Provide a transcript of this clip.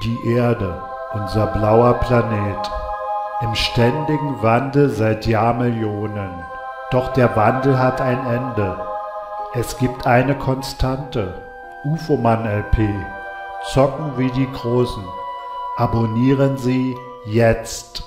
Die Erde, unser blauer Planet, im ständigen Wandel seit Jahrmillionen. Doch der Wandel hat ein Ende. Es gibt eine Konstante. UFOMAN LP. Zocken wie die Großen. Abonnieren Sie jetzt.